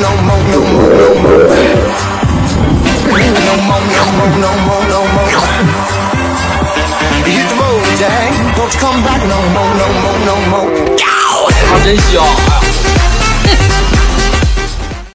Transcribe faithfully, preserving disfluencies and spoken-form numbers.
no more, no more, no more. No more, no more, no more, no more. Hit the road, Jack. Don't you come back no more, no more.